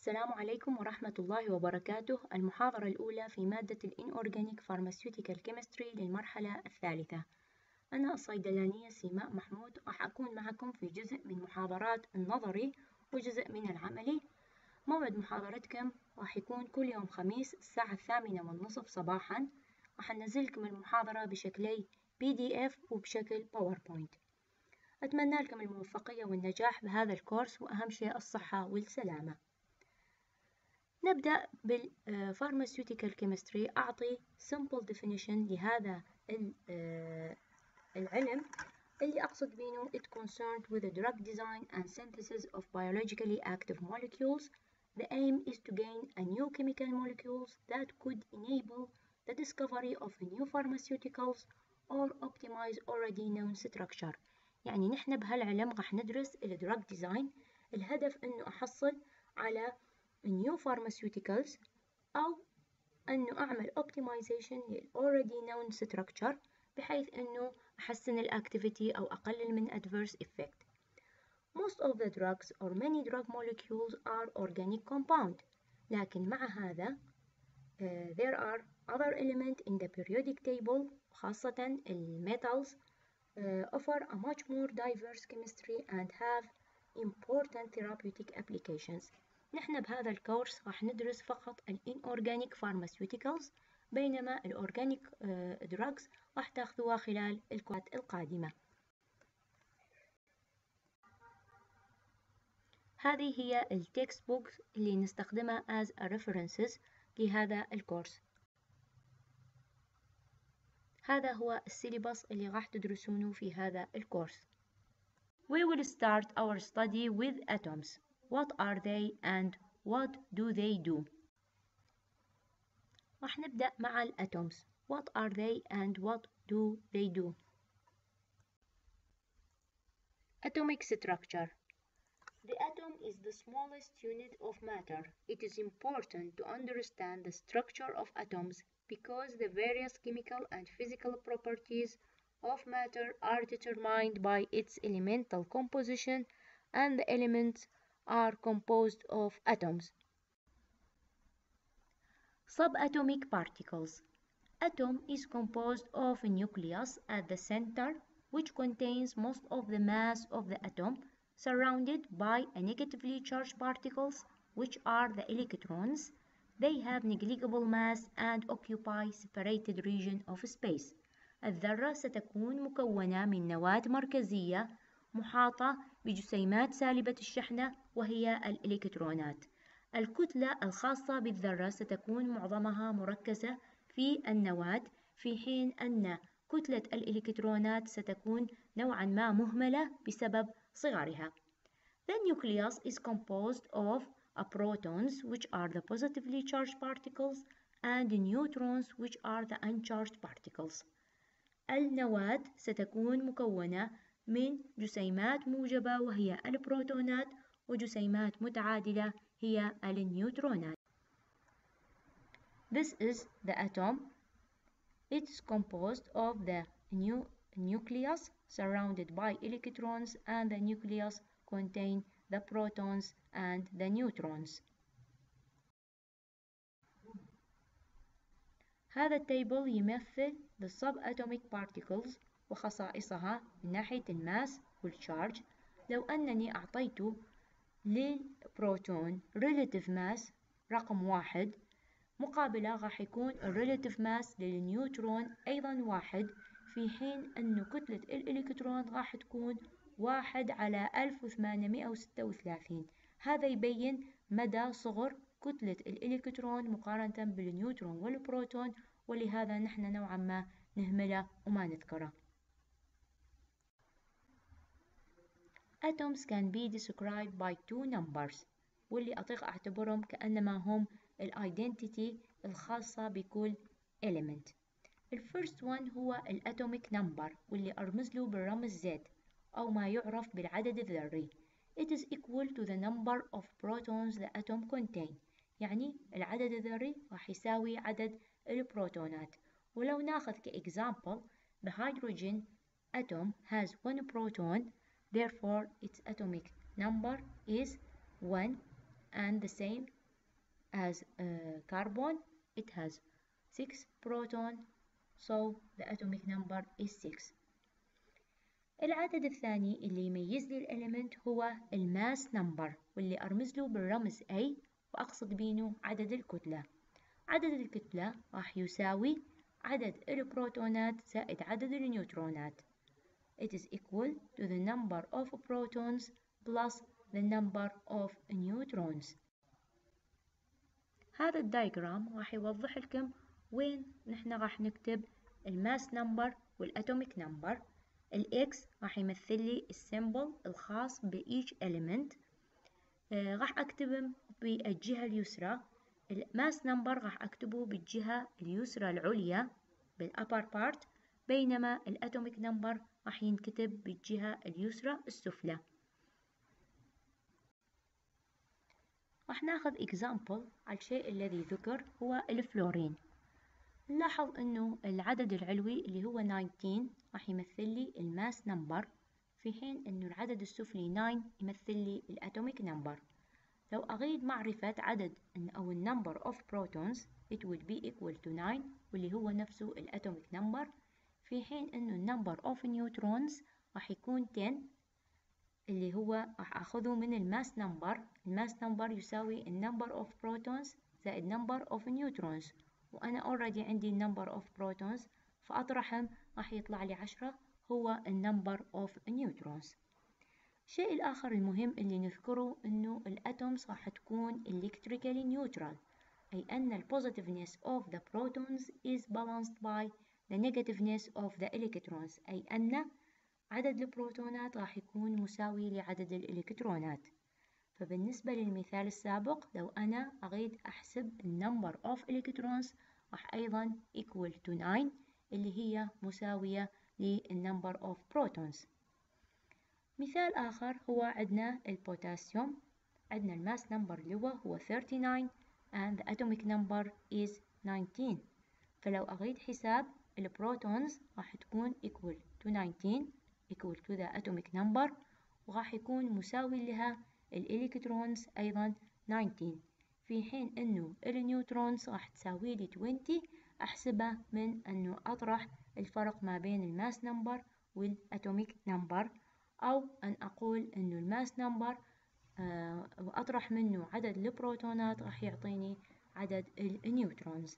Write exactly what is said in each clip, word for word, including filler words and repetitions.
السلام عليكم ورحمة الله وبركاته. المحاضرة الأولى في مادة ال Inorganic Pharmaceutical Chemistry للمرحلة الثالثة. أنا الصيدلانية سيماء محمود، راح أكون معكم في جزء من محاضرات النظري وجزء من العملي. موعد محاضرتكم راح يكون كل يوم خميس الساعة الثامنة والنصف صباحا. راح ننزل لكم المحاضرة بشكلي بي دي إف وبشكل باوربوينت. أتمنى لكم الموفقية والنجاح بهذا الكورس، وأهم شيء الصحة والسلامة. نبدأ بالفارماسيوتيكال كيمستري. أعطي simple definition لهذا العلم اللي أقصد بينه it concerned with the drug design and synthesis of biologically active molecules. The aim is to gain a new chemical molecules that could enable the discovery of new pharmaceuticals or optimize already known structure. يعني نحن بهالعلم راح ندرس ال drug design. الهدف إنه أحصل على new pharmaceuticals أو أنه أعمل optimization لل already known structure بحيث أنه أحسن الأكتيفيتي أو أقلل من adverse effect. Most of the drugs or many drug molecules are organic compound. لكن مع هذا uh, there are other elements in the periodic table خاصة metals uh, offer a much more diverse chemistry and have important therapeutic applications. نحن بهذا الكورس راح ندرس فقط ال Inorganic Pharmaceuticals، بينما ال Organic uh, Drugs راح تاخذوها خلال الكورسات القادمة. هذه هي ال textbooks اللي نستخدمها as a references لهذا الكورس. هذا هو السيلبس اللي راح تدرسونه في هذا الكورس. We will start our study with atoms. What are they and what do they do? راح نبدأ مع الatoms. What are they and what do they do? Atomic structure. The atom is the smallest unit of matter. It is important to understand the structure of atoms because the various chemical and physical properties of matter are determined by its elemental composition, and the elements are composed of atoms. Subatomic particles. Atom is composed of a nucleus at the center, which contains most of the mass of the atom, surrounded by a negatively charged particles, which are the electrons. They have negligible mass and occupy separated region of space. الذرة ستكون مكونة من نواة مركزية محاطة بجسيمات سالبة الشحنة وهي الإلكترونات. الكتلة الخاصة بالذرة ستكون معظمها مركزة في النواة، في حين أن كتلة الإلكترونات ستكون نوعا ما مهملة بسبب صغرها. The nucleus is composed of protons, which are the positively charged particles, and neutrons, which are the uncharged particles. النواة ستكون مكونة من جسيمات موجبة وهي البروتونات وجسيمات متعادلة هي النيوترونات. This is the atom. It is composed of the nu nucleus surrounded by electrons, and the nucleus contain the protons and the neutrons. هذا التيبل يمثل the subatomic particles وخصائصها من ناحية الماس والشارج. لو أنني أعطيت للبروتون relative mass رقم واحد، مقابلة راح يكون relative mass للنيوترون أيضا واحد، في حين أن كتلة الإلكترون راح تكون واحد على ألف وثمانمائة وستة وثلاثين. هذا يبين مدى صغر كتلة الإلكترون مقارنة بالنيوترون والبروتون، ولهذا نحن نوعا ما نهمله وما نذكره. Atoms can be described by two numbers، واللي أطيق أعتبرهم كأنما هم الidentity الخاصة بكل element. الفيرست one هو الatomic number، واللي أرمز له بالرمز Z أو ما يعرف بالعدد الذري. It is equal to the number of protons the atom contain. يعني العدد الذري راح يساوي عدد البروتونات. ولو ناخذ كإكزامبل the hydrogen atom has one proton, therefore its atomic number is one. and the same as uh, carbon, it has six proton, so the atomic number is six. العدد الثاني اللي يميز لي الإليمنت هو الماس نمبر، واللي أرمز له بالرمز A، وأقصد بينه عدد الكتلة. عدد الكتلة راح يساوي عدد البروتونات زائد عدد النيوترونات. It is equal to the number of protons plus the number of neutrons. هذا الدايجرام راح يوضح لكم وين نحن راح نكتب الماس نمبر والاتوميك نمبر. الاكس راح يمثل لي السيمبل الخاص بإيش element. آه راح اكتبهم بالجهة اليسرى. الماس نمبر راح اكتبه بالجهة اليسرى العليا بالupper part، بينما الاتوميك نمبر راح ينكتب بالجهة اليسرى السفلى. راح ناخذ example على الشيء الذي ذكر هو الفلورين. نلاحظ انه العدد العلوي اللي هو تسعة عشر راح يمثل لي الماس نمبر، في حين انه العدد السفلي تسعة يمثل لي الاتوميك نمبر. لو اريد معرفة عدد او النمبر of protons it would be equal to تسعة، واللي هو نفسه الاتوميك نمبر، في حين انه النمبر of neutrons راح يكون عشرة، اللي هو راح اخذه من الماس نمبر. الماس نمبر يساوي النمبر اوف بروتونز زائد نمبر اوف نيوترونز، وانا اوريدي عندي النمبر اوف بروتونز، فاطرحهم راح يطلع لي عشرة هو النمبر اوف نيوترونز. الشيء الاخر المهم اللي نذكره انه الاتومز راح تكون electrically neutral، اي ان ال positiveness of the protons is balanced by the negativeness of the electrons، اي ان عدد البروتونات راح يكون مساوي لعدد الإلكترونات. فبالنسبة للمثال السابق لو أنا أريد أحسب النمبر of electrons راح أيضا equal to تسعة، اللي هي مساوية للنمبر of protons. مثال آخر هو عندنا البوتاسيوم. عندنا الماس نمبر اللي هو هو ثلاثة وثلاثين and the atomic number is تسعة عشر. فلو أريد حساب البروتونز راح تكون equal to تسعة equal to the atomic number، وراح يكون مساوي لها الإلكترونز أيضا تسعة، في حين أنه النيوترونز راح تساوي لي عشرين. أحسبه من أنه أطرح الفرق ما بين الماس نمبر والأتوميك نمبر، أو أن أقول أنه الماس نمبر آه وأطرح منه عدد البروتونات راح يعطيني عدد النيوترونز.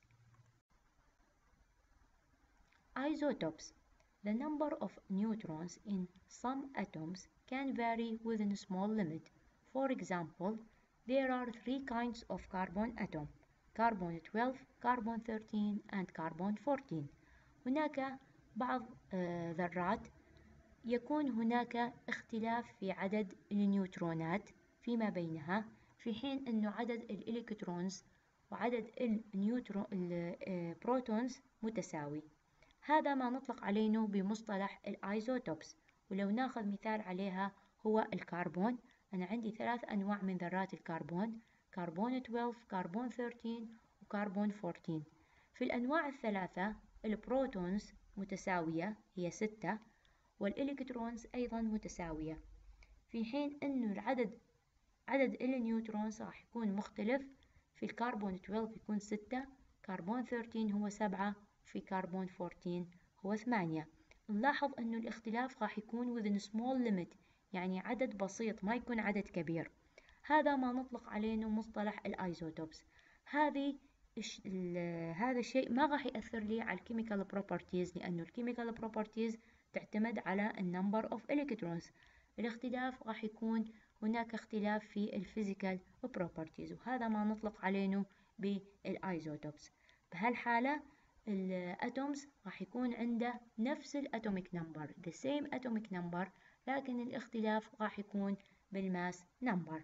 Isotopes. The number of neutrons in some atoms can vary within a small limit. For example, there are three kinds of carbon atom: carbon twelve, carbon thirteen, and carbon fourteen. هناك بعض ذرات يكون هناك اختلاف في عدد النيوترونات فيما بينها، في حين أنه عدد الإلكترونز وعدد البروتونز متساوي. هذا ما نطلق عليه بمصطلح الايزوتوبس. ولو ناخذ مثال عليها هو الكربون. أنا عندي ثلاث أنواع من ذرات الكربون: كربون اثنا عشر، كربون ثلاثة عشر، وكربون أربعة عشر. في الأنواع الثلاثة البروتونز متساوية هي ستة، والإلكترونز أيضا متساوية، في حين أنه العدد عدد النيوترونز راح يكون مختلف. في الكربون اثنا عشر يكون ستة، كربون ثلاثة عشر هو سبعة، في كربون أربعة عشر هو ثمانية. نلاحظ أنه الاختلاف راح يكون within small limit، يعني عدد بسيط، ما يكون عدد كبير. هذا ما نطلق عليه مصطلح الايزوتوبس. هذه هذا الشيء ما راح يأثر لي على الكيميكال بروبرتيز، لأنه الكيميكال بروبرتيز تعتمد على النمبر اوف الكترونز. الاختلاف راح يكون هناك اختلاف في الفيزيكال بروبرتيز، وهذا ما نطلق عليه بالايزوتوبس. بهالحالة الاتومز راح يكون عنده نفس الاتوميك نمبر the same atomic number، لكن الاختلاف راح يكون بالماس نمبر.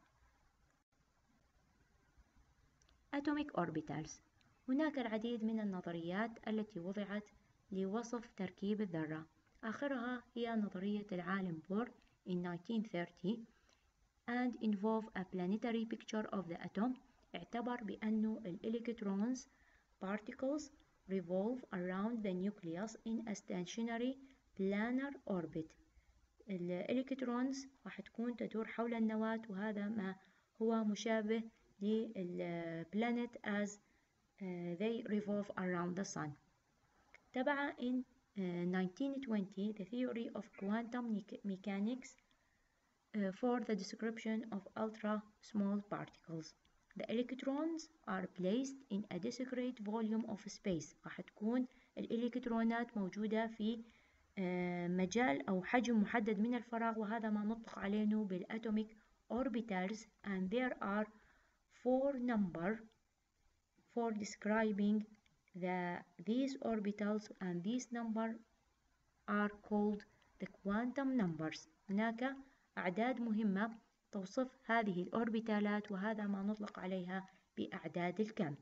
Atomic orbitals. هناك العديد من النظريات التي وضعت لوصف تركيب الذرة. آخرها هي نظرية العالم بور in nineteen thirty and involve a planetary picture of the atom. اعتبر بأنه الإلكترونز particles revolve around the nucleus in a stationary planar orbit. الإلكترونز راح تكون تدور حول النواة، وهذا ما هو مشابه للبلانيت as they revolve around the sun. تبع in nineteen twenty the theory of quantum mechanics uh, for the description of ultra small particles. The electrons are placed in a discrete volume of space. راح تكون الإلكترونات موجودة في مجال أو حجم محدد من الفراغ، وهذا ما نطلق عليه بالatomic orbitals, and there are four number for describing the these orbitals, and these number are called the quantum numbers. هناك أعداد مهمة توصف هذه الأوربيتالات، وهذا ما نطلق عليها بأعداد الكم.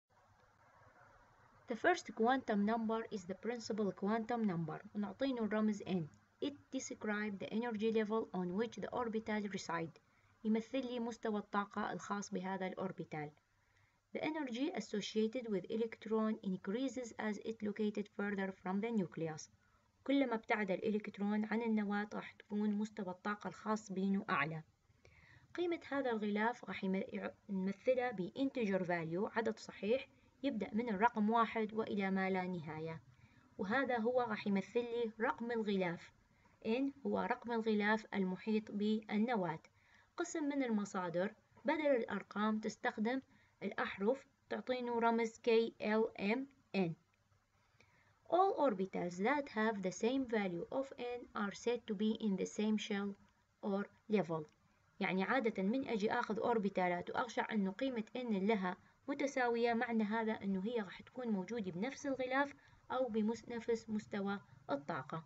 The first quantum number is the principal quantum number، ونعطينه الرمز N. It describes the energy level on which the orbital reside. يمثل لي مستوى الطاقة الخاص بهذا الأوربيتال. The energy associated with electron increases as it located further from the nucleus. كلما ابتعد الإلكترون عن النواة راح تكون مستوى الطاقة الخاص بينه أعلى. قيمة هذا الغلاف راح نمثلها ب integer value، عدد صحيح يبدأ من الرقم واحد وإلى ما لا نهاية، وهذا هو راح يمثل لي رقم الغلاف. N هو رقم الغلاف المحيط بالنواة. قسم من المصادر بدل الأرقام تستخدم الأحرف، تعطينه رمز K L M N. All orbitals that have the same value of N are said to be in the same shell or level. يعني عادة من أجي أخذ أوربيتالات وأغشع أنه قيمة N لها متساوية، معنى هذا أنه هي راح تكون موجودة بنفس الغلاف أو بنفس مستوى الطاقة.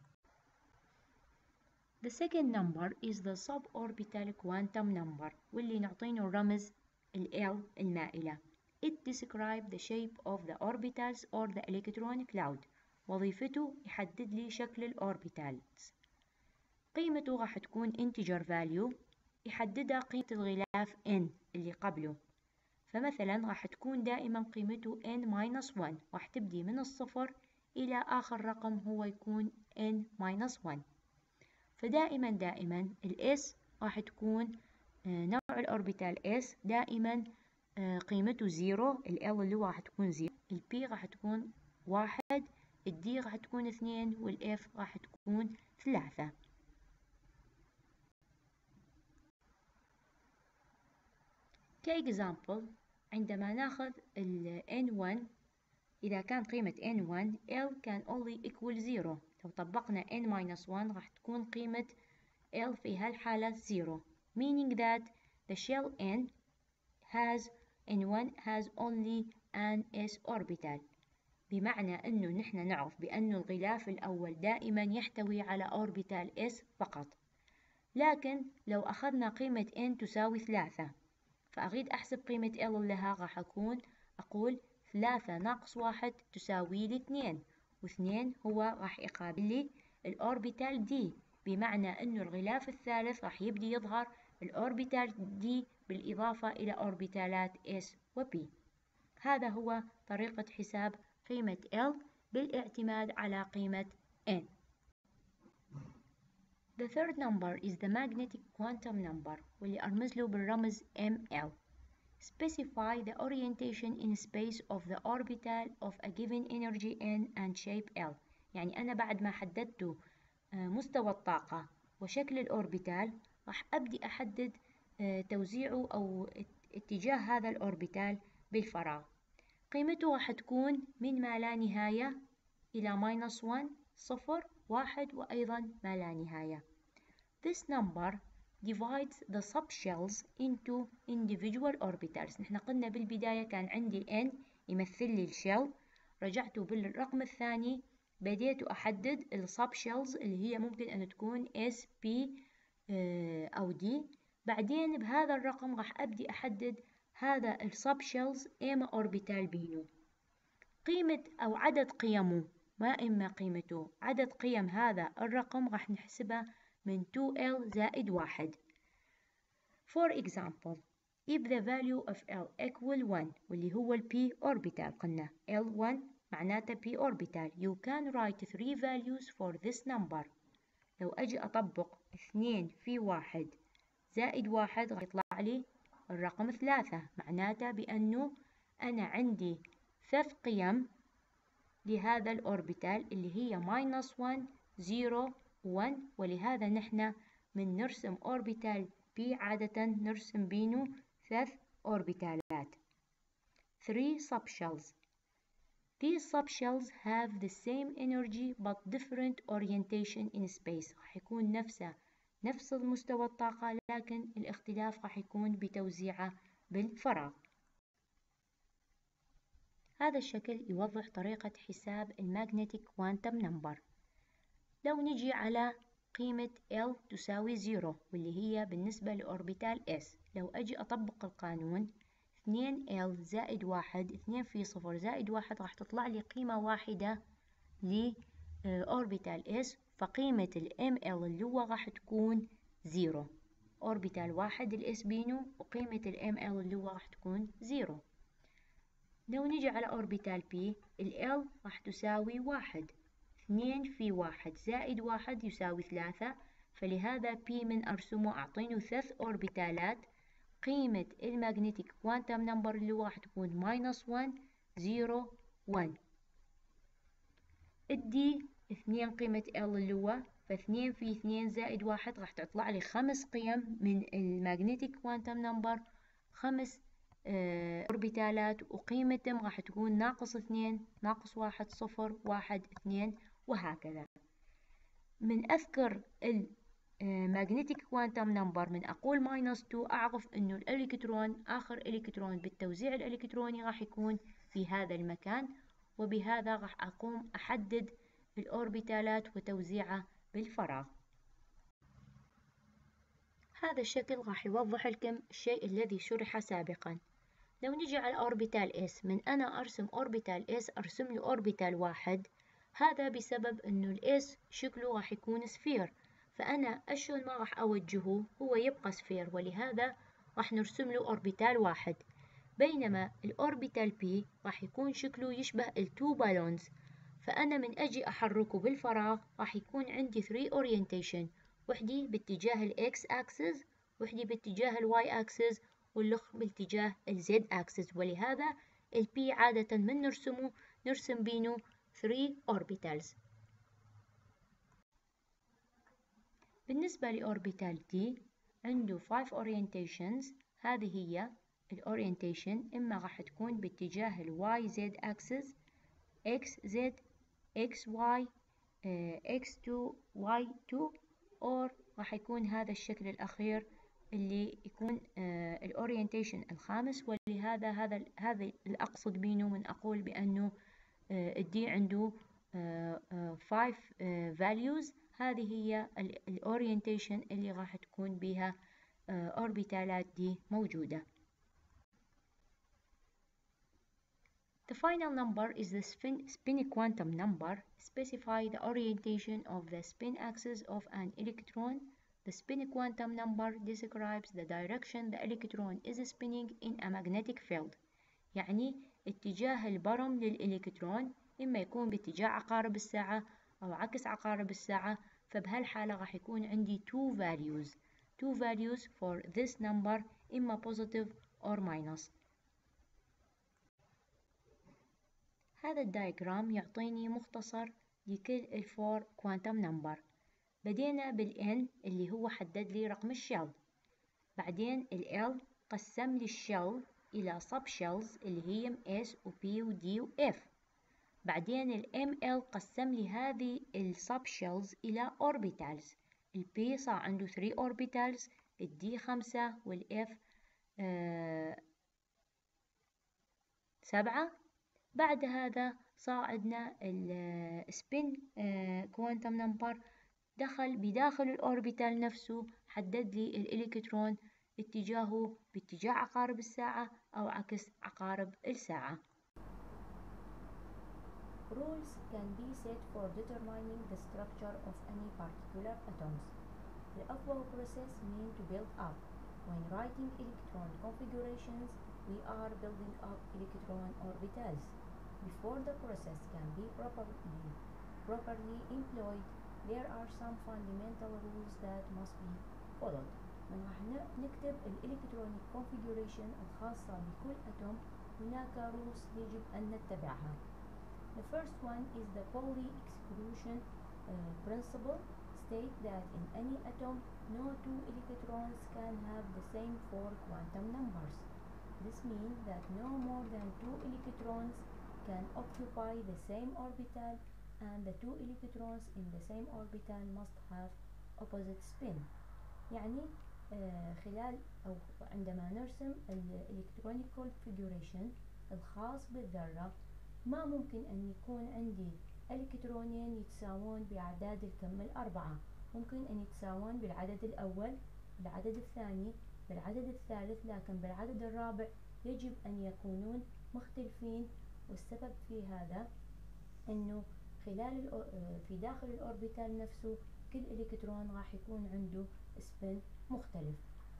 The second number is the suborbital quantum number، واللي نعطينه الرمز ال L المائلة. It describes the shape of the orbitals or the electron cloud. وظيفته يحدد لي شكل الأوربيتالز. قيمته راح تكون integer value يحددها قيمة الغلاف N اللي قبله. فمثلا راح تكون دائما قيمته N minus one، راح تبدي من الصفر إلى آخر رقم هو يكون N minus one. فدائما دائما ال S راح تكون نوع الأوربيتال S دائما قيمته زيرو، ال L اللي هو راح تكون زيرو، ال P راح تكون واحد، ال D راح تكون اثنين، وال F راح تكون ثلاثة. كإكزامبل عندما ناخذ ال N one، إذا كان قيمة N one L كان only equal zero، لو طبقنا N minus one راح تكون قيمة L في هالحالة zero، meaning that the shell N has N one has only an S orbital. بمعنى أنه نحن نعرف بأن الغلاف الأول دائما يحتوي على orbital S فقط. لكن لو أخذنا قيمة N تساوي ثلاثة، فأريد أحسب قيمة L لها، راح أكون أقول ثلاثة ناقص واحد تساوي لي اثنين، واثنين هو راح يقابل لي الأوربيتال D، بمعنى أنه الغلاف الثالث راح يبدي يظهر الأوربيتال D بالإضافة إلى أوربيتالات S و P. هذا هو طريقة حساب قيمة L بالاعتماد على قيمة N. The third number is the magnetic quantum number، واللي أرمز له بالرمز M L. Specify the orientation in space of the orbital of a given energy N and shape L. يعني أنا بعد ما حددت مستوى الطاقة وشكل الأوربيتال راح أبدي أحدد توزيعه أو اتجاه هذا الأوربيتال بالفراغ. قيمته راح تكون من ما لا نهاية إلى minus one، صفر، واحد، وأيضا ما لا نهاية. This number divides the subshells into individual orbitals. نحن قلنا بالبداية كان عندي N يمثل لي الشل، رجعته بالرقم الثاني بديت أحدد السبشيلز اللي هي ممكن أن تكون S P أو D. بعدين بهذا الرقم راح أبدي أحدد هذا السبشيلز إما أوربيتال بينه. قيمة أو عدد قيمه، ما إما قيمته، عدد قيم هذا الرقم راح نحسبها من two L زائد واحد. For example, if the value of L equal one، واللي هو ال P orbital، قلنا L one معناته P orbital، you can write three values for this number. لو أجي أطبق اثنين في واحد زائد واحد راح يطلع لي الرقم ثلاثة، معناته بأنه أنا عندي ثلاث قيم لهذا الأوربيتال اللي هي ماينس واحد، صفر، واحد، ولهذا نحن من نرسم أوربيتال بي عادة نرسم بينه ثلاث أوربيتالات. three subshells. These subshells have the same energy but different orientation in space. راح يكون نفسه نفس المستوى الطاقة، لكن الاختلاف راح يكون بتوزيعه بالفراغ. هذا الشكل يوضح طريقة حساب المagnetic quantum number. لو نجي على قيمة L تساوي زيرو واللي هي بالنسبة لأوربيتال S، لو أجي أطبق القانون اثنين L زائد واحد، اثنين في صفر زائد واحد، راح تطلع لي قيمة واحدة لأوربيتال S، فقيمة ال إم إل اللي هو راح تكون زيرو. أوربيتال واحد ال S بينه وقيمة ال إم إل اللي هو راح تكون زيرو. لو نجي على أوربيتال P، ال L راح تساوي واحد، اثنين في واحد زائد واحد يساوي ثلاثة، فلهذا P من أرسمه أعطينه ثلاث أوربيتالات. قيمة المagnetic quantum number اللي هو راح تكون ماينس واحد، صفر، واحد. ادي اثنين قيمة L اللي هو، فاثنين في اثنين زائد واحد راح تطلع لي خمس قيم من المagnetic quantum number، خمس اه أوربيتالات، وقيمتهم راح تكون ناقص اثنين، ناقص واحد، صفر، واحد، اثنين، وهكذا. من أذكر ال magnetic quantum number من أقول ماينس اثنين، أعرف إنه الإلكترون آخر إلكترون بالتوزيع الإلكتروني راح يكون في هذا المكان، وبهذا راح أقوم أحدد الأوربيتالات وتوزيعها بالفراغ. هذا الشكل راح يوضح لكم الشيء الذي شرح سابقا. لو نجي على أوربيتال S، من أنا أرسم أوربيتال S أرسم له أوربيتال واحد، هذا بسبب إنه الإس شكله راح يكون سفير، فأنا أشون ما راح أوجهه هو يبقى سفير، ولهذا راح نرسم له أوربيتال واحد. بينما الأوربيتال P راح يكون شكله يشبه التو بالونز، فأنا من أجي أحركه بالفراغ راح يكون عندي ثري أورينتيشن، وحدي باتجاه الإكس أكسس، وحدي باتجاه الواي أكسس، والأخر باتجاه الزد أكسس، ولهذا البي عادة من نرسمه نرسم بينه ثري orbitals. بالنسبة لأوربيتال T عنده five orientations. هذه هي الأورينتيشن، إما راح تكون باتجاه الواي زد أكسس، إكس زد، إكس واي، إكس تو، واي تو، أو راح يكون هذا الشكل الأخير اللي يكون الأورينتيشن الخامس، ولهذا هذا هذا الأقصد بينه من أقول بأنه الدي عنده five values. هذه هي الأورينتيشن اللي راح تكون بها أوربيتالات دي موجودة. The final number is the spin, spin quantum number. Specify the orientation of the spin axis of an electron. The spin quantum number describes the direction the electron is spinning in a magnetic field. يعني اتجاه البرم للإلكترون إما يكون باتجاه عقارب الساعة أو عكس عقارب الساعة، فبهالحالة راح يكون عندي two values two values for this number، إما positive or minus. هذا الدايجرام يعطيني مختصر لكل الفور كوانتم نمبر. بدينا بالN اللي هو حدد لي رقم الشيل، بعدين ال L قسم لي الشيل إلى sub shells اللي هي S و P و D و F، بعدين ال إم إل قسم لي هذه ال sub shells إلى orbitals. ال P صار عنده three orbitals، ال D خمسة، وال F آه سبعة. بعد هذا صار عندنا السبين كوانتم نمبر، دخل بداخل الأوربيتال نفسه حدد لي الإلكترون اتجاهه باتجاه عقارب الساعة أو عكس عقارب الساعة. Rules can be set for determining the structure of any particular atoms. The above process mean to build up. When writing electron configurations, we are building up electron orbitals. Before the process can be properly, properly employed, there are some fundamental rules that must be followed. راح نكتب الإلكترونيك configuration الخاصة بكل أتوم. هناك rules يجب أن نتبعها. The first one is the Pauli exclusion uh, principle. State that in any atom no two electrons can have the same four quantum numbers. This means that no more than two electrons can occupy the same orbital, and the two electrons in the same orbital must have opposite spin. يعني آه خلال أو عندما نرسم الإلكترونيك configuration الخاص بالذرة، ما ممكن أن يكون عندي إلكترونين يتساوون بأعداد الكم الأربعة. ممكن أن يتساوون بالعدد الأول، بالعدد الثاني، بالعدد الثالث، لكن بالعدد الرابع يجب أن يكونون مختلفين. والسبب في هذا أنه خلال في داخل الأوربيتال نفسه كل إلكترون راح يكون عنده سبين مختلف.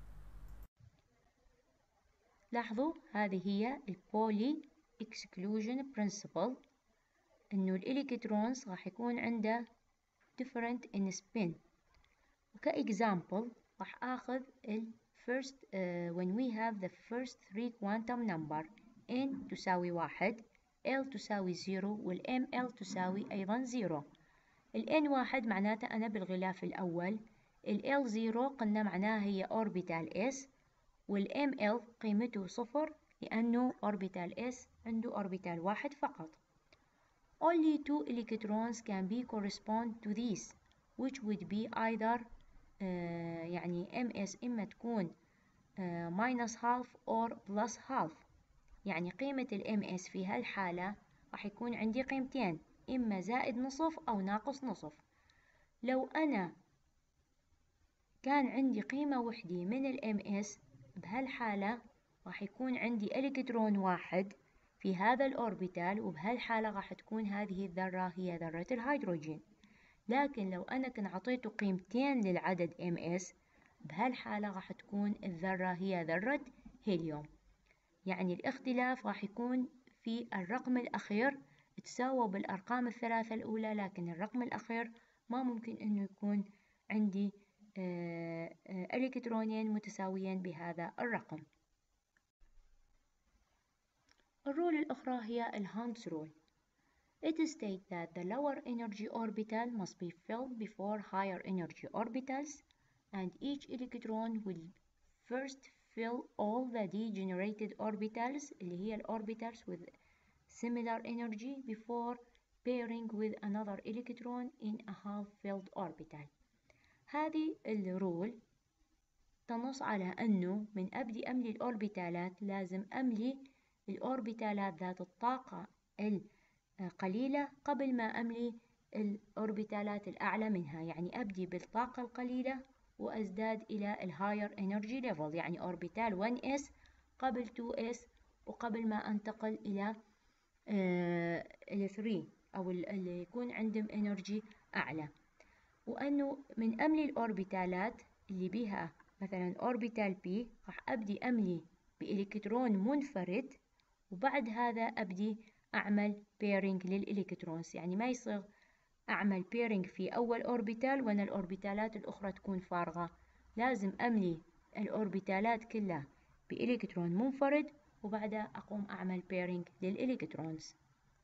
لاحظوا هذه هي البولي exclusion principle، إنه الإلكترونز راح يكون عنده different in spin. وكإكزامبل راح آخذ ال first uh, when we have the first three quantum number n تساوي واحد، l تساوي زيرو، وال ml تساوي أيضا زيرو. ال n واحد معناته أنا بالغلاف الأول، ال l زيرو قلنا معناها هي orbital s، وال ml قيمته صفر لأنه orbital s عنده orbital واحد فقط. Only two electrons can be correspond to these, which would be either uh, يعني ms إما تكون uh, minus half or plus half. يعني قيمة ال ms في هالحالة راح يكون عندي قيمتين، إما زائد نصف أو ناقص نصف. لو أنا كان عندي قيمة وحدة من ال ms بهالحالة راح يكون عندي إلكترون واحد في هذا الأوربيتال، وبهالحالة راح تكون هذه الذرة هي ذرة الهيدروجين. لكن لو أنا كنت عطيته قيمتين للعدد ms بهالحالة راح تكون الذرة هي ذرة هيليوم. يعني الاختلاف راح يكون في الرقم الأخير، تساووا بالأرقام الثلاثة الأولى، لكن الرقم الأخير ما ممكن أنه يكون عندي آه آه إلكترونين متساويين بهذا الرقم. الرول الأخرى هي الهانتس رول. It states that the lower energy orbital must be filled before higher energy orbitals, and each electron will first fill all the degenerated orbitals اللي هي orbitals with similar energy before pairing with another electron in a half-filled orbital. هذه الرول تنص على أنه من أبدي أملي الأوربيتالات لازم أملي الأوربيتالات ذات الطاقة القليلة قبل ما أملي الأوربيتالات الأعلى منها. يعني أبدي بالطاقة القليلة وأزداد إلى الهاير انرجي ليفل، يعني أوربيتال ون إس قبل تو إس، وقبل ما أنتقل إلى ال ثري أو اللي يكون عندهم انرجي أعلى. وأنه من أملي الأوربيتالات اللي بها مثلا أوربيتال بي راح أبدي أملي بإلكترون منفرد، وبعد هذا أبدي أعمل بيرنج للإلكترونز. يعني ما يصير أعمل بيرنج في أول أوربيتال وأنا الأوربيتالات الأخرى تكون فارغة. لازم أملي الأوربيتالات كلها بإلكترون منفرد وبعدها أقوم أعمل بيرنج للإلكترونز.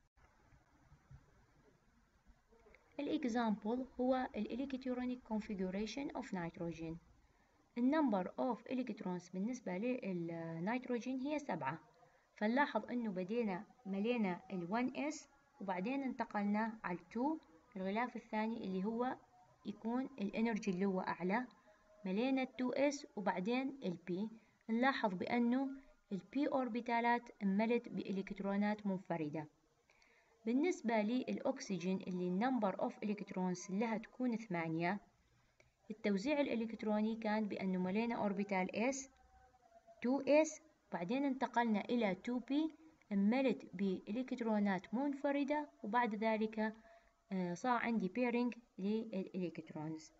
الإكزامبل هو الإلكترونيك configuration of nitrogen. النمبر اوف إلكترونز بالنسبة للنيتروجين هي سبعة، فنلاحظ أنه بدينا ملينا ال ون إس وبعدين انتقلنا على ال تو الغلاف الثاني اللي هو يكون الانرجي اللي هو أعلى، ملينا ال تو إس وبعدين ال P. نلاحظ بأنه ال P أوربيتالات ملت بإلكترونات منفردة. بالنسبة للأكسجين اللي النمبر اوف إلكترونز لها تكون ثمانية، التوزيع الإلكتروني كان بأنه ملينا أوربيتال S تو إس بعدين انتقلنا إلى تو بي ملت بإلكترونات منفردة، وبعد ذلك صار عندي بيرنج للإلكترونز.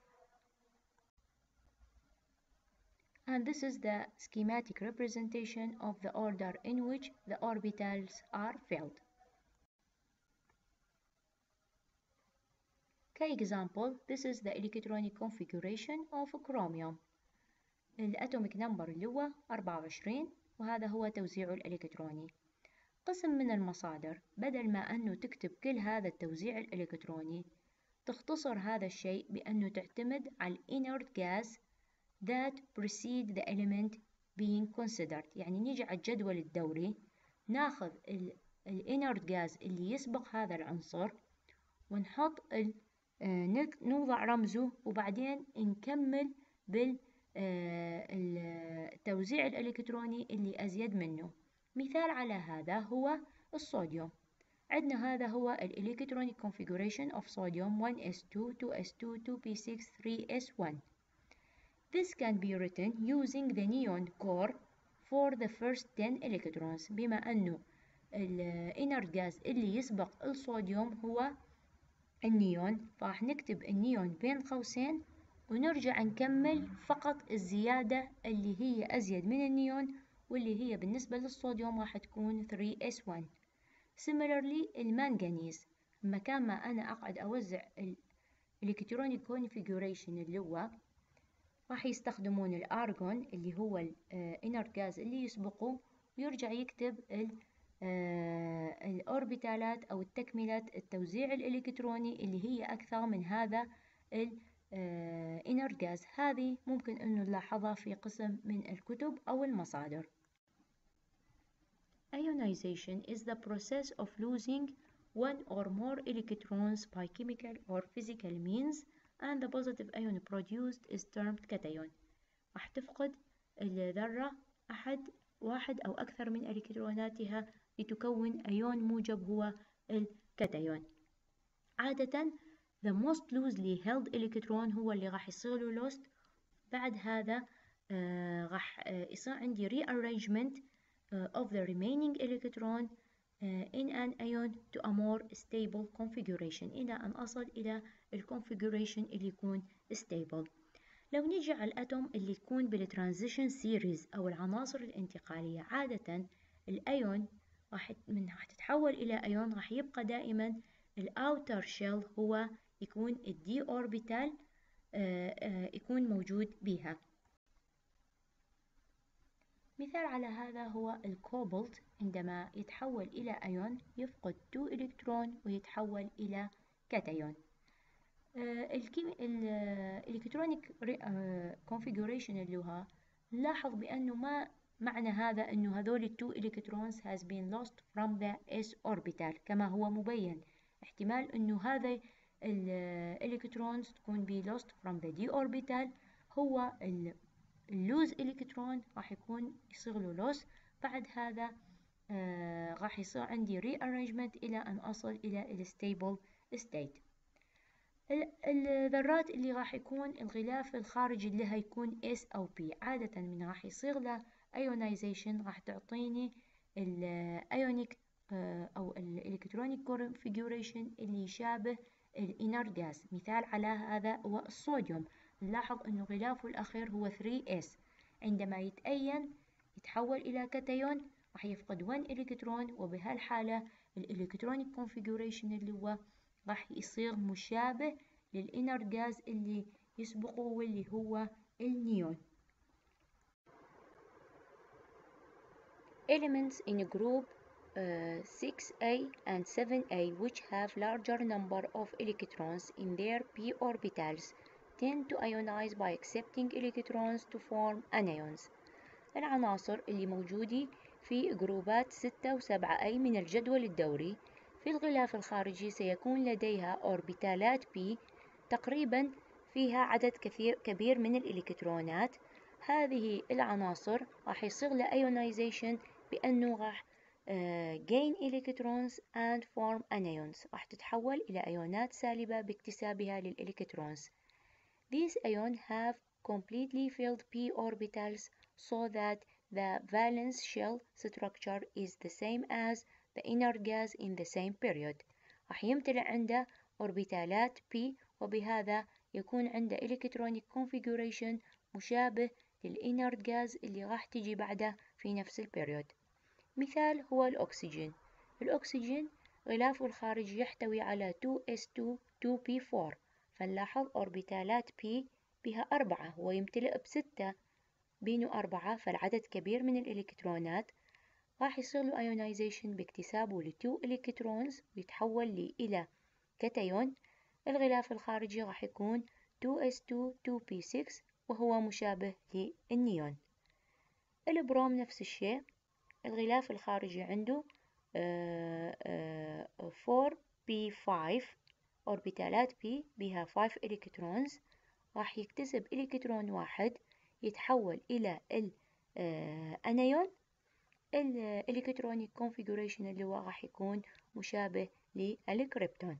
And this is the schematic representation of the order in which the orbitals are filled. For example, this is the electronic configuration of chromium. الأتوميك نمبر اللي هو أربعة وعشرين، وهذا هو توزيعه الإلكتروني. قسم من المصادر، بدل ما أنه تكتب كل هذا التوزيع الإلكتروني، تختصر هذا الشيء بأنه تعتمد على inert gas that precede the element being considered. يعني نيجي على الجدول الدوري ناخذ ال inert gas اللي يسبق هذا العنصر ونحط ال نوضع رمزه وبعدين نكمل بالتوزيع الإلكتروني اللي أزيد منه. مثال على هذا هو الصوديوم. عندنا هذا هو ال electronic configuration of sodium one S two, two S two, two P six, three S one. This can be written using the neon core for the first ten electrons. بما أنه ال inert gas اللي يسبق الصوديوم هو النيون، فراح نكتب النيون بين قوسين ونرجع نكمل فقط الزيادة اللي هي أزيد من النيون، واللي هي بالنسبة للصوديوم راح تكون three S one. Similarly المنغنيز، مكان ما أنا أقعد أوزع الإلكترونيك كونفيجوريشن اللي هو راح يستخدمون الأرغون اللي هو الانر غاز اللي يسبقه، ويرجع يكتب الأوربيتالات أو التكملات التوزيع الإلكتروني اللي هي أكثر من هذا الانر غاز. هذه ممكن أنه نلاحظها في قسم من الكتب أو المصادر. Ionization is the process of losing one or more electrons by chemical or physical means, and the positive ion produced is termed cation. راح تفقد الذرة أحد واحد أو أكثر من إلكتروناتها لتكون أيون موجب هو الكاتايون. عادة the most loosely held electron هو اللي راح يصير له lost. بعد هذا آه راح آه يصير عندي rearrangement of the remaining electron in an ion to a more stable configuration إلى أن أصل إلى الconfiguration اللي يكون stable. لو نيجي على الأتوم اللي يكون بالترانزيشن سيريز أو العناصر الانتقالية، عادة الأيون راح من راح تتحول إلى أيون راح يبقى دائما الأوتر شيل هو يكون الدي أوربيتال يكون موجود بها. مثال على هذا هو الكوبالت، عندما يتحول إلى أيون يفقد تو إلكترون ويتحول إلى كاتايون. الإلكترونيك كونفيجوريشن اللي هو نلاحظ بأنه ما معنى هذا أنه هذول التو إلكترونز has been lost from the s orbital كما هو مبين. احتمال أنه هذا الإلكترونز تكون be lost from the d orbital. هو اللوز إلكترون راح يكون يصير له لوس. بعد هذا آه راح يصير عندي rearrangement إلى أن أصل إلى الستيبل ستيت. الذرات اللي راح يكون الغلاف الخارجي لها يكون S أو P، عادة من راح يصير له ionization راح تعطيني الأيونيك آه أو الإلكترونيك كونفيجوريشن اللي يشابه الانر غاز. مثال على هذا هو الصوديوم، نلاحظ أنه غلافه الأخير هو ثري إس. عندما يتأين يتحول إلى كاتايون راح يفقد واحد إلكترون، وبهالحالة الإلكترونيك كونفيجوريشن اللي هو راح يصير مشابه للإنر غاز اللي يسبقه واللي هو النيون. Elements in group uh, six A and seven A which have larger number of electrons in their p orbitals tend to ionize by accepting electrons to form anions. العناصر اللي موجودة في جروبات ستة وسبعة أي من الجدول الدوري في الغلاف الخارجي سيكون لديها أوربيتالات P تقريبا فيها عدد كثير كبير من الإلكترونات. هذه العناصر راح يصير لها ionization بأنه راح uh, gain electrons and form anions، راح تتحول إلى أيونات سالبة باكتسابها للإلكترونز. These ions have completely filled p orbitals so that the valence shell structure is the same as the inner gas in the same period. راح يمتلئ عنده أوربيتالات P، وبهذا يكون عنده electronic configuration مشابه للinner gas اللي راح تجي بعده في نفس البريود. مثال هو الأكسجين. الأكسجين غلافه الخارجي يحتوي على تو إس تو تو بي فور، فنلاحظ أوربيتالات P بها أربعة ويمتلئ بستة بينه أربعة، فالعدد كبير من الإلكترونات، راح يصير له ionization باكتسابه لتو إلكترونز ويتحول لي إلى كاتايون. الغلاف الخارجي راح يكون تو إس تو تو بي سكس وهو مشابه للنيون. البروم نفس الشيء، الغلاف الخارجي عنده فور بي فايف أوربيتالات P بها خمسة إلكترونز، راح يكتسب إلكترون واحد يتحول إلى الأنايون. الإلكترونيك كونفيجوريشن اللي هو راح يكون مشابه للكريبتون.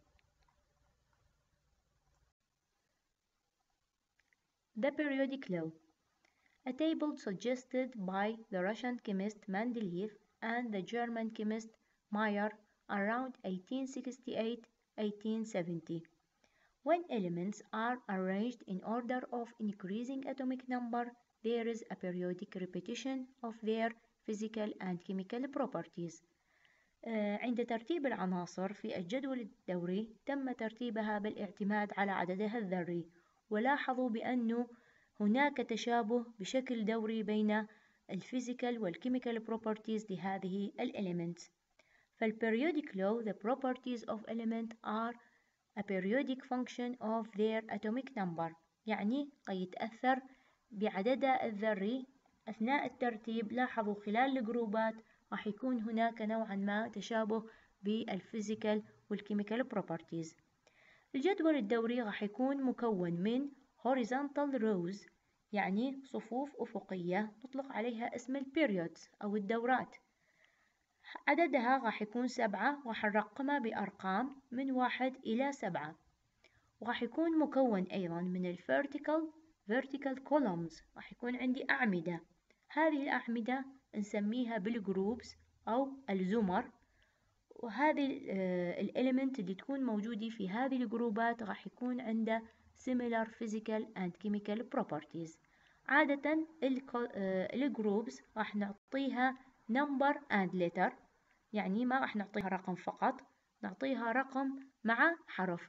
The periodic law, a table suggested by the Russian chemist Mendeleev and the German chemist Mayer around eighteen sixty-eight to eighteen seventy. When elements are arranged in order of increasing atomic number, there is a periodic repetition of their physical and chemical properties. عند ترتيب العناصر في الجدول الدوري تم ترتيبها بالاعتماد على عددها الذري، ولاحظوا بأنه هناك تشابه بشكل دوري بين الفيزيكال والكيميكال properties لهذه الإليمنتس. فالperiodic law, the properties of element are a periodic function of their atomic number، يعني قد يتأثر بعددها الذري أثناء الترتيب. لاحظوا خلال الجروبات راح يكون هناك نوعا ما تشابه بالفيزيكال والكيميكال بروبرتيز. الجدول الدوري راح يكون مكون من horizontal rows، يعني صفوف أفقية نطلق عليها اسم البيريودز أو الدورات. عددها راح يكون سبعة، راح نرقمها بأرقام من واحد إلى سبعة. وراح يكون مكون أيضا من الفيرتيكال vertical columns، راح يكون عندي أعمدة. هذه الأعمدة نسميها بالجروبس أو الزمر، وهذه الإليمنت اللي تكون موجودة في هذه الجروبات راح يكون عندها similar physical and chemical properties. عادة الجروبس راح نعطيها number and letter، يعني ما راح نعطيها رقم فقط، نعطيها رقم مع حرف.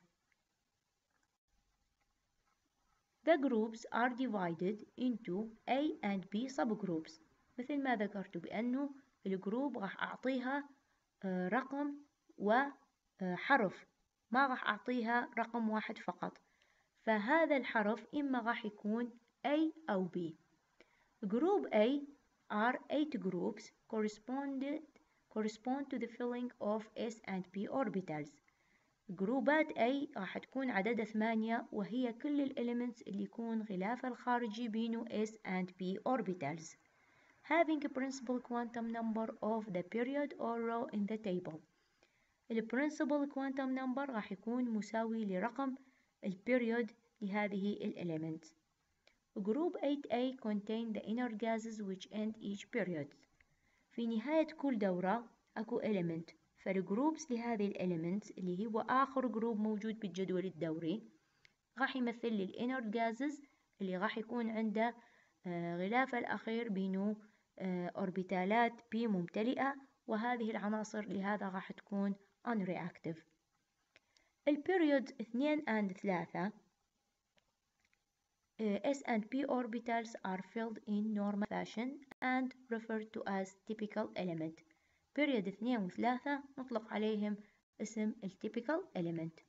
The groups are divided into A and B subgroups. مثل ما ذكرت بأنه الجروب راح أعطيها رقم وحرف، ما راح أعطيها رقم واحد فقط، فهذا الحرف إما راح يكون A أو B. Group A are eight groups corresponded correspond to the filling of S and P orbitals. جروبات A راح تكون عددها ثمانية، وهي كل الإليمنتس اللي يكون غلافها الخارجي بينه S and P orbitals having a principal quantum number of the period or row in the table. ال principal quantum number راح يكون مساوي لرقم البيريود لهذه الإليمنتس. Group eight A contain the inner gases which end each period. في نهاية كل دورة أكو element، فالجروبس لهذه الإليمنتس اللي هو آخر جروب موجود بالجدول الدوري راح يمثل لي الانر جازز اللي راح يكون عنده غلاف الأخير بينه أوربيتالات P ممتلئة، وهذه العناصر لهذا راح تكون unreactive. البيريود اثنين and ثلاثة S and P orbitals are filled in normal fashion and referred to as typical element. بيريود اثنين وثلاثة نطلق عليهم اسم التيبيكال element.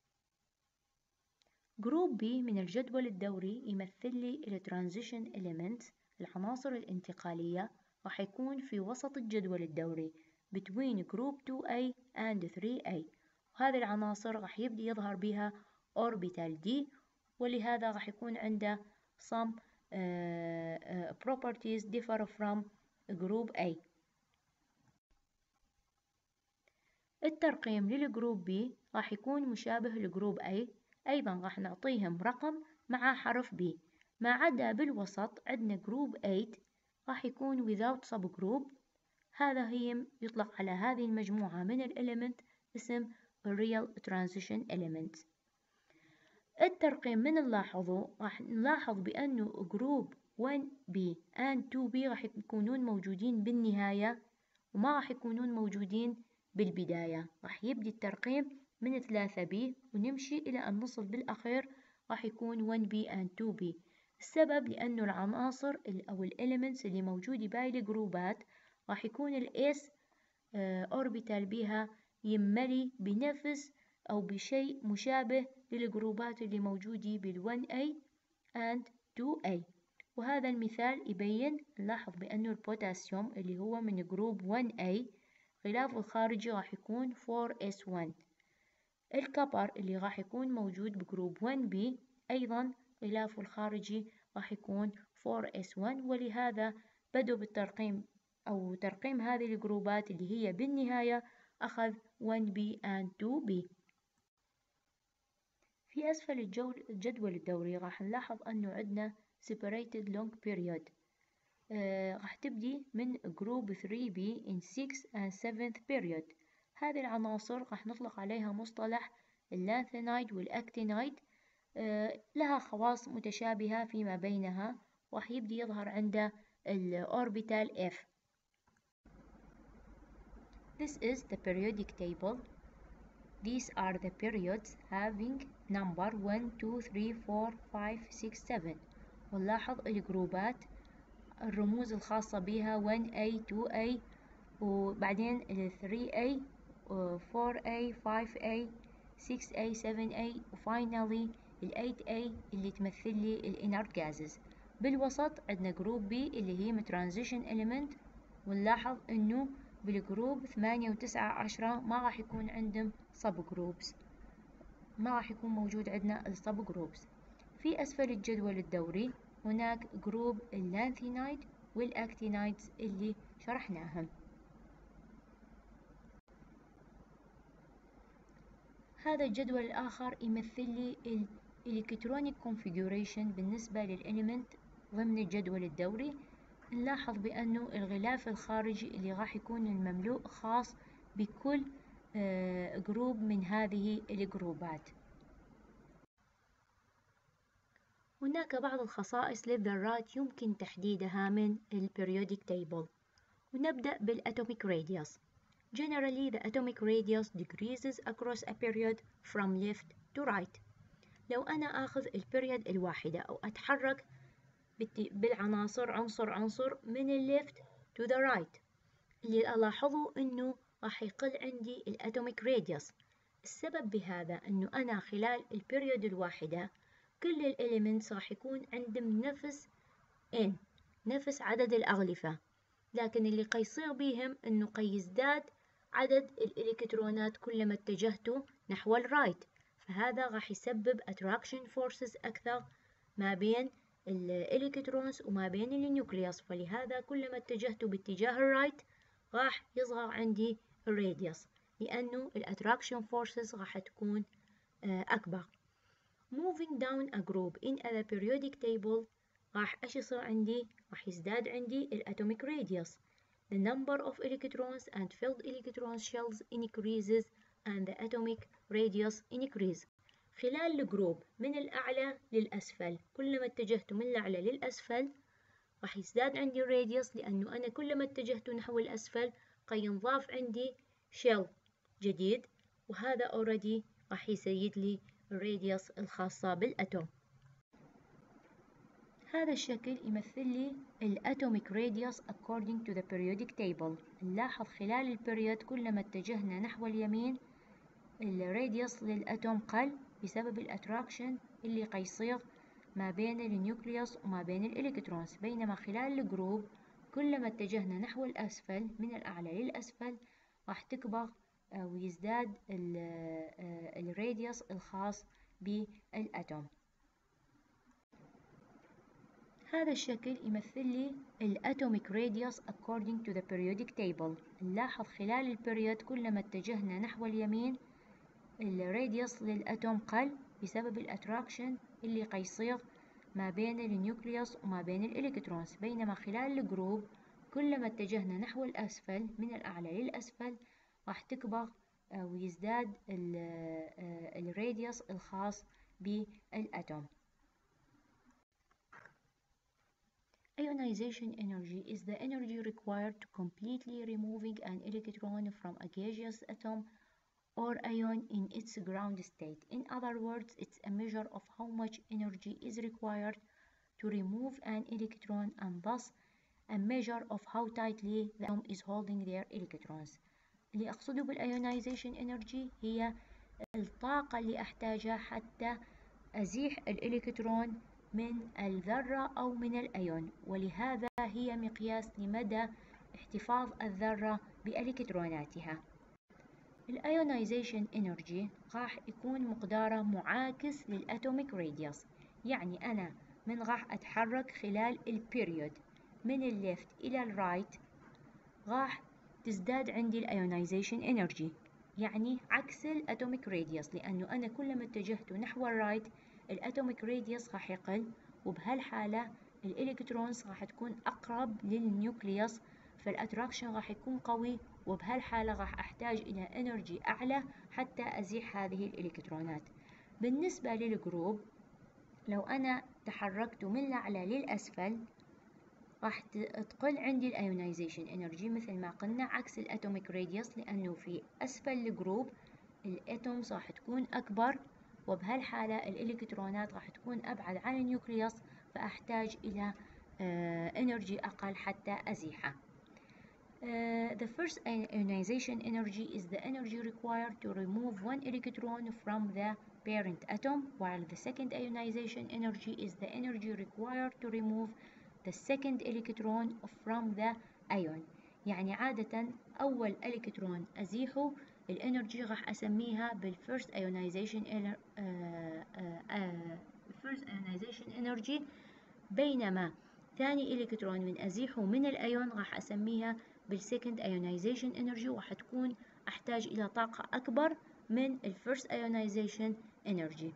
جروب B من الجدول الدوري يمثل لي الترانزيشن elements، العناصر الانتقالية، راح يكون في وسط الجدول الدوري between group two A and three A، وهذه العناصر راح يبدي يظهر بها orbital D، ولهذا راح يكون عنده some uh, uh, properties differ from group A. الترقيم للجروب B راح يكون مشابه لجروب A، أيضا راح نعطيهم رقم مع حرف B، ما عدا بالوسط عندنا جروب ثمانية راح يكون without subgroup. هذا هي يطلق على هذه المجموعة من الإليمنت اسم real transition elements. الترقيم من نلاحظه راح نلاحظ بأنه جروب one B and two B راح يكونون موجودين بالنهاية وما راح يكونون موجودين بالبداية. راح يبدي الترقيم من ثلاثة B ونمشي إلى أن نصل بالأخير راح يكون one B and two B. السبب لأنه العناصر أو الإليمنتس اللي موجودة بهاي الجروبات راح يكون الإس أوربيتال بها يملي بنفس أو بشيء مشابه للجروبات اللي موجودة بالون A and تو A. وهذا المثال يبين، نلاحظ بأنه البوتاسيوم اللي هو من جروب ون A غلافه الخارجي راح يكون فور إس ون. الكبر اللي راح يكون موجود بجروب ون B أيضا غلافه الخارجي راح يكون فور إس ون، ولهذا بدوا بالترقيم أو ترقيم هذه الجروبات اللي هي بالنهاية أخذ ون B and تو B. في أسفل الجدول الدوري راح نلاحظ أنه عندنا separated long period. آه راح تبدي من جروب ثري B in sixth and seventh period. هذه العناصر راح نطلق عليها مصطلح اللانثانيد والأكتينيد. آه لها خواص متشابهة فيما بينها، راح يبدي يظهر عنده الأوربيتال F. This is the periodic table. These are the periods having number one, two, three, four, five, six, seven. ونلاحظ الجروبات الرموز الخاصة بها ون A تو A وبعدين ال ثري A فور A فايف A سكس A سفن A وفاينالي ال إيت A اللي تمثل لي الانر جازز. بالوسط عندنا جروب B اللي هي transition element، ونلاحظ انه بالجروب ثمانية وتسعة عشرة ما راح يكون عندهم sub groups، ما راح يكون موجود عندنا السب جروبس. في أسفل الجدول الدوري هناك جروب اللانثينايد والأكتينايدز اللي شرحناهم. هذا الجدول الآخر يمثل لي الإلكترونيك كونفيجوريشن بالنسبة للإليمنت ضمن الجدول الدوري. نلاحظ بأنه الغلاف الخارجي اللي راح يكون المملوء خاص بكل جروب من هذه الجروبات. هناك بعض الخصائص للذرات يمكن تحديدها من البريودك تيبل، ونبدأ بالأتوميك راديوس. Generally the atomic radius decreases across a period from left to right. لو أنا أخذ البريود الواحدة أو أتحرك بالعناصر عنصر عنصر من ال left to the right، اللي ألاحظه أنه راح يقل عندي الأتوميك راديوس. السبب بهذا أنه أنا خلال البريود الواحدة كل الإليمنتس راح يكون عندهم نفس N، نفس عدد الأغلفة، لكن اللي قيصير بيهم أنه قيزداد عدد الإلكترونات كلما اتجهتوا نحو الرايت، فهذا راح يسبب attraction forces أكثر ما بين الإلكترونز وما بين النيوكليوس، فلهذا كلما اتجهتوا باتجاه الرايت راح يصغر عندي الراديوس، لأنه الاتراكشن فورسز راح تكون أكبر. Moving down a group in a periodic table راح ايش يصير عندي؟ راح يزداد عندي الاتوميك راديوس. The number of electrons and filled electron shells increases and the atomic radius increase. خلال الجروب من الأعلى للأسفل كلما اتجهت من الأعلى للأسفل راح يزداد عندي الراديوس، لأنه أنا كلما اتجهت نحو الأسفل قينضاف عندي شيل جديد، وهذا already راح يزيد لي الراديوس الخاصة بالأتوم. هذا الشكل يمثل لي الأتوميك راديوس according to the periodic table. نلاحظ خلال البريود كلما اتجهنا نحو اليمين الراديوس للأتوم قل بسبب الاتراكشن اللي قيصير ما بين النيوكليوس وما بين الإلكترونز، بينما خلال الجروب كلما اتجهنا نحو الأسفل من الأعلى للأسفل راح تكبر ويزداد الراديوس الخاص بالأتوم. هذا الشكل يمثل لي الأتوميك راديوس according to the periodic table. نلاحظ خلال البريود كلما اتجهنا نحو اليمين الراديوس للأتوم قل بسبب الاتراكشن اللي قيصير ما بين النيوكليوس وما بين الإلكترونز، بينما خلال الجروب كلما اتجهنا نحو الأسفل من الأعلى للأسفل راح تكبر ويزداد الراديوس الخاص بالأتوم. Ionization energy is the energy required to completely removing an electron from a gaseous atom or ion in its ground state. In other words, it's a measure of how much energy is required to to remove an electron and thus a measure of how tightly the atom is holding their electrons. اللي أقصده بالionization energy هي الطاقة اللي أحتاجها حتى أزيح الإلكترون من الذرة أو من الأيون، ولهذا هي مقياس لمدى احتفاظ الذرة بإلكتروناتها. الionization energy راح يكون مقداره معاكس للأتوميك راديوس، يعني أنا من راح أتحرك خلال البيريود من الليفت إلى الرايت راح تزداد عندي الionization energy، يعني عكس الأتوميك راديوس، لأنه أنا كلما اتجهت نحو الرايت الأتوميك راديوس راح يقل، وبهالحالة الإلكترونز راح تكون أقرب للنيوكليوس، فالأتراكشن راح يكون قوي، وبهالحالة راح أحتاج إلى إنرجي أعلى حتى أزيح هذه الإلكترونات. بالنسبة للجروب لو أنا تحركت من الأعلى للأسفل راح تقل عندي الأيونيزيشن إنرجي مثل ما قلنا عكس الأتوميك راديوس، لأنه في أسفل الجروب الأتومز راح تكون أكبر، وبهالحالة الإلكترونات راح تكون أبعد عن النيوكليوس، فأحتاج إلى إنرجي أقل حتى أزيحه. Uh, the first ionization energy is the energy required to remove one electron from the parent atom, while the second ionization energy is the energy required to remove the second electron from the ion. يعني عادة أول إلكترون أزيحه الانرجي راح أسميها بالفيرست ionization uh, uh, uh, first ionization energy، بينما ثاني إلكترون من أزيحه من الأيون راح أسميها بالسكند ionization energy، وراح تكون أحتاج إلى طاقة أكبر من الفيرست ionization energy.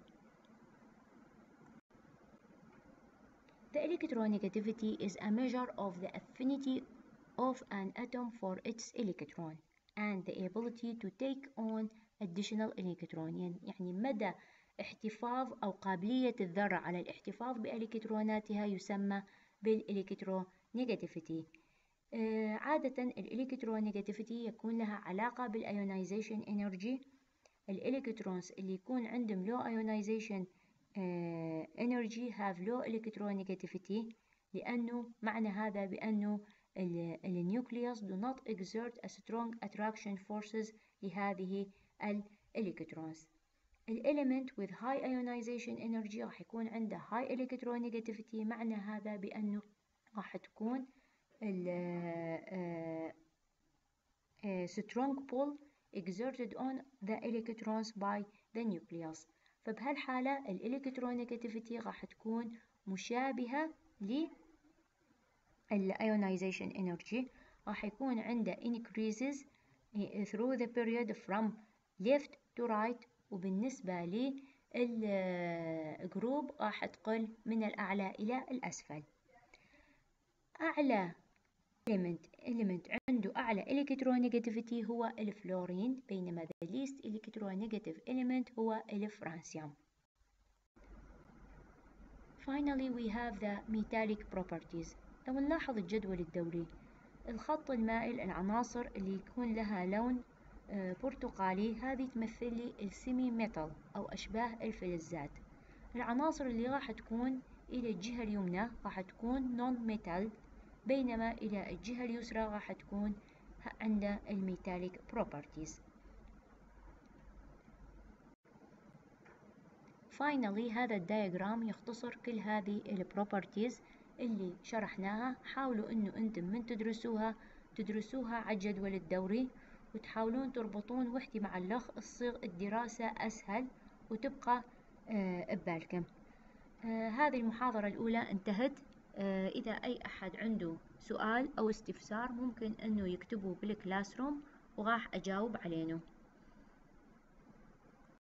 The electronegativity is a measure of the affinity of an atom for its electron and the ability to take on additional electron، يعني مدى احتفاظ أو قابلية الذرة على الاحتفاظ بإلكتروناتها يسمى بالإلكترونيجاتيفيتي. آه عادة الإلكترونيجاتيفيتي يكون لها علاقة بالأيونيزيشن إنرجي. الإلكترونز اللي يكون عندهم low ionization آه energy have low electronegativity، لأنه معنى هذا بأنه النيوكليوس do not exert a strong attraction forces لهذه الإلكترونز. الإليمنت with high ionization energy راح يكون عنده high electronegativity، معنى هذا بأنه راح تكون ال uh, uh, strong pull exerted on the electrons by the nucleus. فبهالحالة الإلكترونيجاتيفيتي راح تكون مشابهة للionization energy، راح يكون عنده increases through the period from left to right، وبالنسبة للجروب راح تقل من الأعلى إلى الأسفل. أعلى element element عنده أعلى electronegativity هو الفلورين، بينما the least electronegative element هو الفرانسيوم. Finally we have the metallic properties. لو نلاحظ الجدول الدوري الخط المائل العناصر اللي يكون لها لون برتقالي هذه تمثل لي السيمي ميتال أو أشباه الفلزات. العناصر اللي راح تكون إلى الجهة اليمنى راح تكون نون ميتال، بينما إلى الجهة اليسرى راح تكون عند الميتاليك بروبرتيز. Finally هذا الدياجرام يختصر كل هذه البروبرتيز اللي شرحناها. حاولوا انه انتم من تدرسوها تدرسوها على الجدول الدوري وتحاولون تربطون وحدة مع الأخ، تصير الدراسة أسهل وتبقى آه ببالكم. آه هذه المحاضرة الأولى انتهت. آه إذا أي أحد عنده سؤال أو استفسار ممكن أنه يكتبه بالكلاس روم وراح أجاوب عليه.